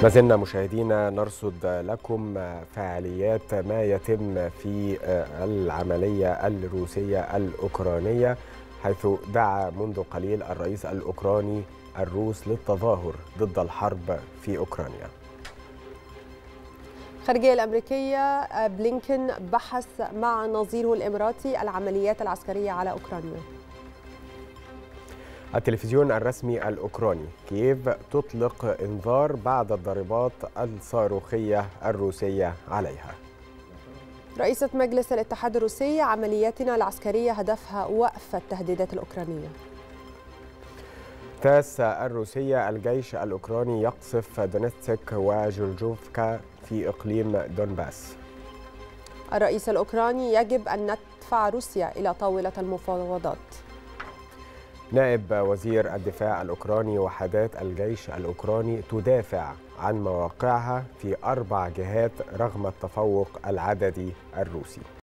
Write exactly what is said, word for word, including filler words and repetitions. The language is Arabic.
ما زلنا مشاهدينا نرصد لكم فعاليات ما يتم في العملية الروسية الأوكرانية، حيث دعا منذ قليل الرئيس الأوكراني الروس للتظاهر ضد الحرب في أوكرانيا. الخارجية الأمريكية بلينكن بحث مع نظيره الإماراتي العمليات العسكرية على أوكرانيا. التلفزيون الرسمي الأوكراني: كييف تطلق إنذار بعد الضربات الصاروخية الروسية عليها. رئيسة مجلس الاتحاد الروسي: عملياتنا العسكرية هدفها وقف التهديدات الأوكرانية. تاس الروسية: الجيش الأوكراني يقصف دونيتسك وجورجوفكا في إقليم دونباس. الرئيس الأوكراني: يجب أن ندفع روسيا إلى طاولة المفاوضات. نائب وزير الدفاع الأوكراني: وحدات الجيش الأوكراني تدافع عن مواقعها في أربع جهات رغم التفوق العددي الروسي.